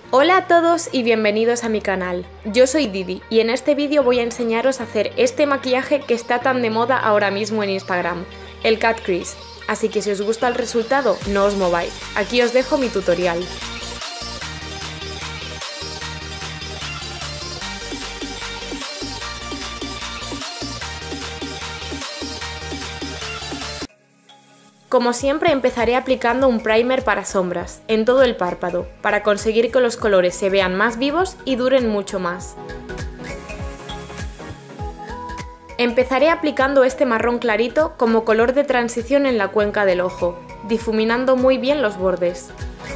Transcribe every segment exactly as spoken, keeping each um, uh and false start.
Hola a todos y bienvenidos a mi canal. Yo soy Didi y en este vídeo voy a enseñaros a hacer este maquillaje que está tan de moda ahora mismo en Instagram, el cut crease. Así que si os gusta el resultado, no os mováis. Aquí os dejo mi tutorial. Como siempre empezaré aplicando un primer para sombras, en todo el párpado, para conseguir que los colores se vean más vivos y duren mucho más. Empezaré aplicando este marrón clarito como color de transición en la cuenca del ojo, difuminando muy bien los bordes.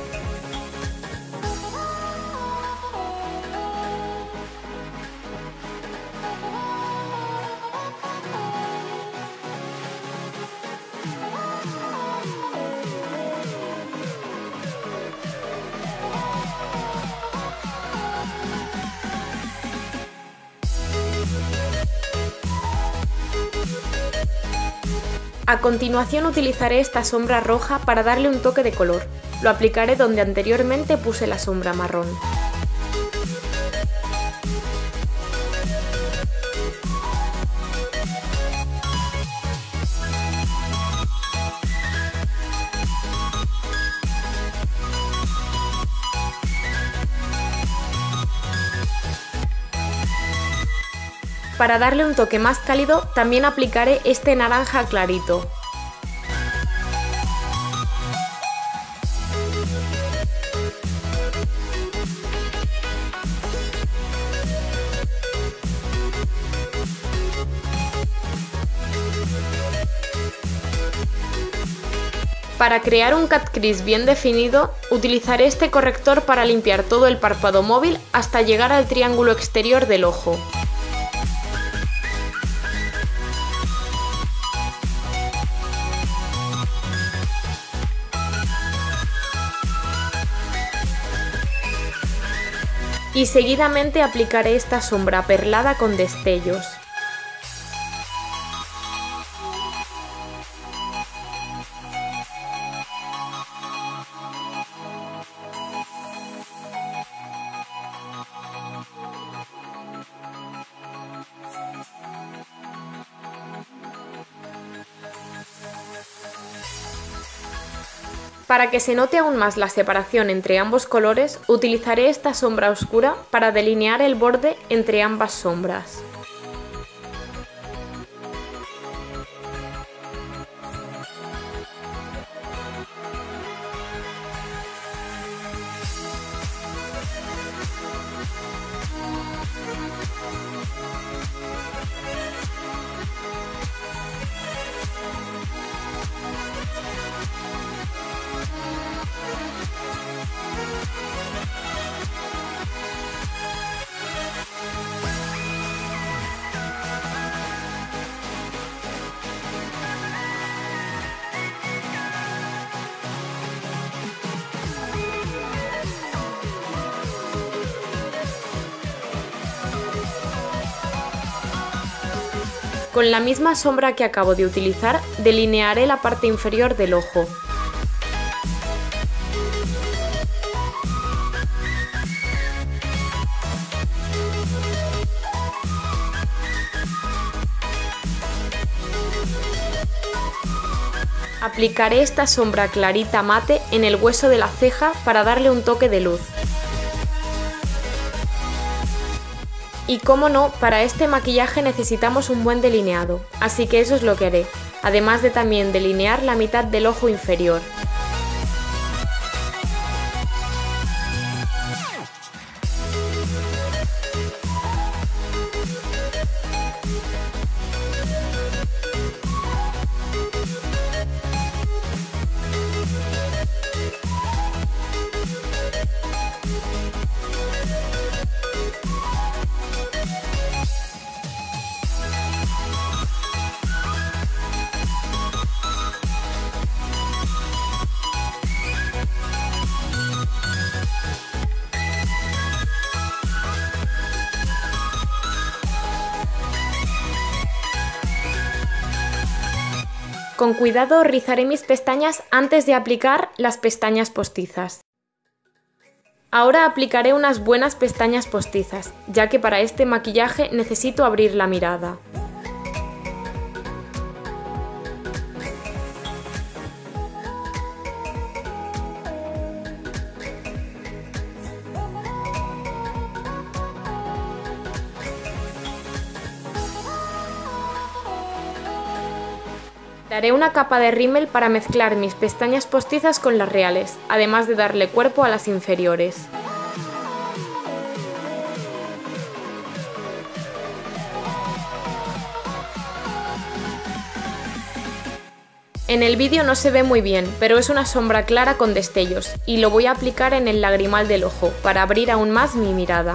A continuación utilizaré esta sombra roja para darle un toque de color. Lo aplicaré donde anteriormente puse la sombra marrón. Para darle un toque más cálido, también aplicaré este naranja clarito. Para crear un cut crease bien definido, utilizaré este corrector para limpiar todo el párpado móvil hasta llegar al triángulo exterior del ojo. Y seguidamente aplicaré esta sombra perlada con destellos. Para que se note aún más la separación entre ambos colores, utilizaré esta sombra oscura para delinear el borde entre ambas sombras. Con la misma sombra que acabo de utilizar, delinearé la parte inferior del ojo. Aplicaré esta sombra clarita mate en el hueso de la ceja para darle un toque de luz. Y como no, para este maquillaje necesitamos un buen delineado, así que eso es lo que haré, además de también delinear la mitad del ojo inferior. Con cuidado rizaré mis pestañas antes de aplicar las pestañas postizas. Ahora aplicaré unas buenas pestañas postizas, ya que para este maquillaje necesito abrir la mirada. Daré una capa de rímel para mezclar mis pestañas postizas con las reales, además de darle cuerpo a las inferiores. En el vídeo no se ve muy bien, pero es una sombra clara con destellos, y lo voy a aplicar en el lagrimal del ojo, para abrir aún más mi mirada.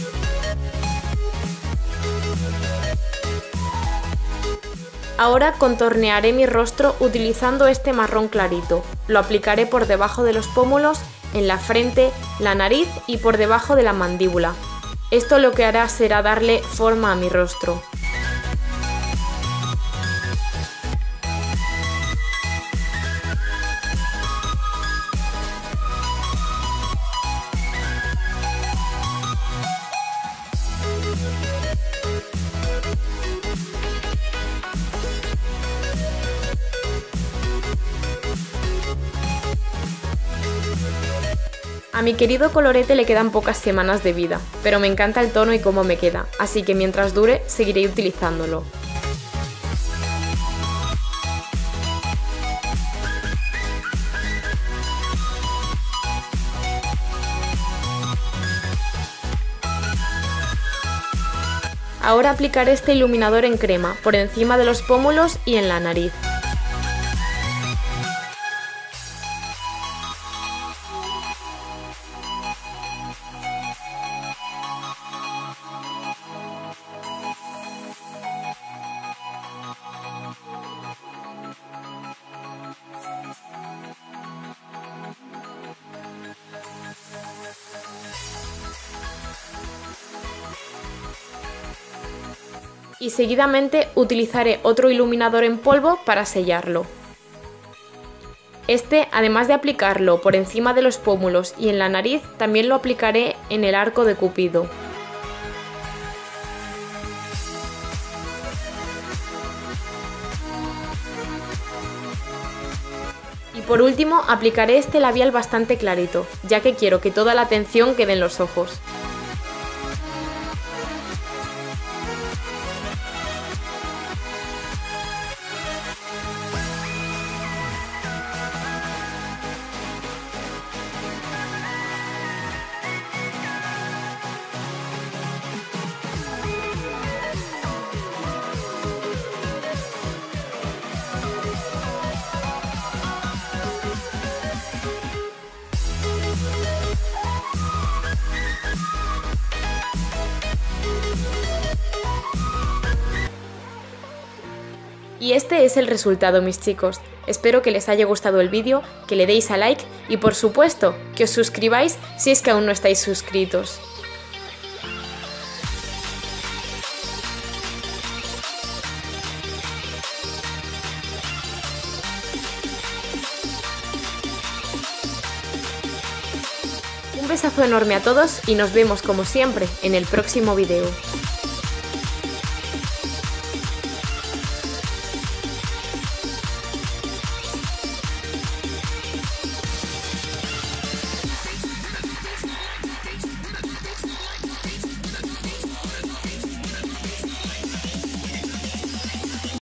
Ahora contornearé mi rostro utilizando este marrón clarito. Lo aplicaré por debajo de los pómulos, en la frente, la nariz y por debajo de la mandíbula. Esto lo que hará será darle forma a mi rostro. A mi querido colorete le quedan pocas semanas de vida, pero me encanta el tono y cómo me queda, así que mientras dure seguiré utilizándolo. Ahora aplicaré este iluminador en crema, por encima de los pómulos y en la nariz. Y seguidamente utilizaré otro iluminador en polvo para sellarlo. Este, además de aplicarlo por encima de los pómulos y en la nariz, también lo aplicaré en el arco de Cupido. Y por último, aplicaré este labial bastante clarito, ya que quiero que toda la atención quede en los ojos. Y este es el resultado, mis chicos. Espero que les haya gustado el vídeo, que le deis a like y por supuesto que os suscribáis si es que aún no estáis suscritos. Un besazo enorme a todos y nos vemos como siempre en el próximo vídeo.